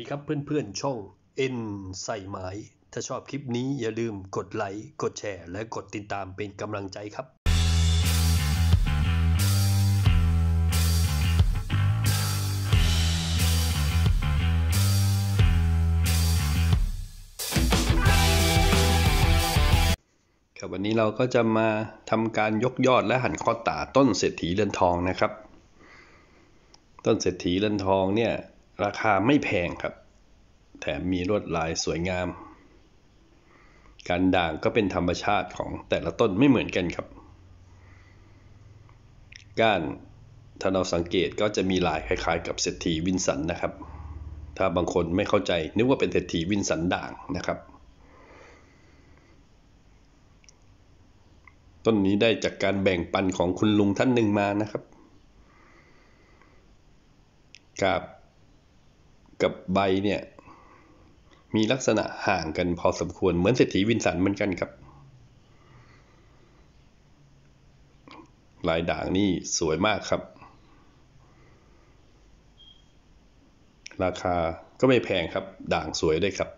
ดีครับเพื่อนๆช่องเอ็นใส่ไม้ถ้าชอบคลิปนี้อย่าลืมกดไลค์กดแชร์และกดติดตามเป็นกำลังใจครับครับวันนี้เราก็จะมาทำการยกยอดและหั่นข้อตาต้นเศรษฐีเรือนทองนะครับต้นเศรษฐีเรือนทองเนี่ยราคาไม่แพงครับแถมมีลวดลายสวยงามการด่างก็เป็นธรรมชาติของแต่ละต้นไม่เหมือนกันครับก้านถ้าเราสังเกตก็จะมีลายคล้ายๆกับเศรษฐีวินสันนะครับถ้าบางคนไม่เข้าใจนึกว่าเป็นเศรษฐีวินสันด่างนะครับต้นนี้ได้จากการแบ่งปันของคุณลุงท่านหนึ่งมานะครับกับใบเนี่ยมีลักษณะห่างกันพอสมควรเหมือนเศรษฐีวินสันเหมือนกันครับลายด่างนี่สวยมากครับราคาก็ไม่แพงครับด่างสวยด้วยครับ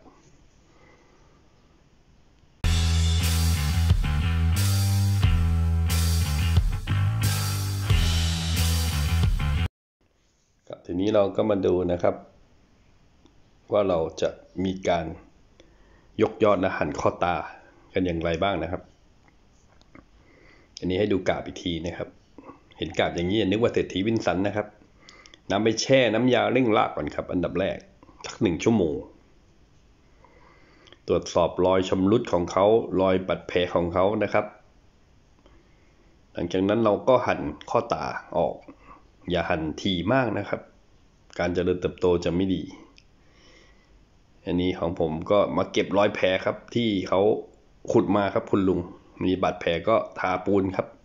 ทีนี้เราก็มาดูนะครับว่าเราจะมีการยกยอดและหั่นข้อตากันอย่างไรบ้างนะครับอันนี้ให้ดูกาบอีกทีนะครับเห็นกาบอย่างนี้นึกว่าเศรษฐีวินสันนะครับนำไปแช่น้ำยาเร่งรากก่อนครับอันดับแรกสัก1 ชั่วโมงตรวจสอบรอยชำรุดของเขารอยบาดแผลของเขานะครับหลังจากนั้นเราก็หั่นข้อตาออกอย่าหั่นถี่มากนะครับการเจริญเติบโตจะไม่ดีอันนี้ของผมก็มาเก็บรอยแผลครับที่เขาขุดมาครับคุณลุงมีบาดแผลก็ทาปูนครับ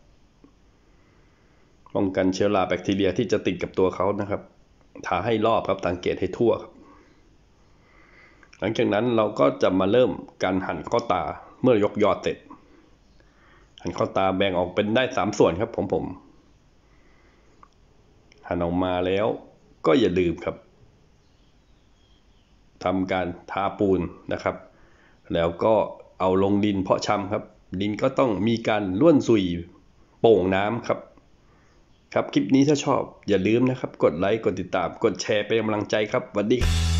ป้องกันเชื้อราแบคทีเรียที่จะติดกับตัวเขานะครับทาให้รอบครับสังเกตให้ทั่วครับหลังจากนั้นเราก็จะมาเริ่มการหั่นข้อตาเมื่อยกยอดเสร็จหั่นข้อตาแบ่งออกเป็นได้3 ส่วนครับผมหั่นออกมาแล้วก็อย่าลืมครับทำการทาปูนนะครับแล้วก็เอาลงดินเพาะชำครับดินก็ต้องมีการร่วนซุยโป่งน้ำครับคลิปนี้ถ้าชอบอย่าลืมนะครับกดไลค์กดติดตามกดแชร์เป็นกำลังใจครับสวัสดี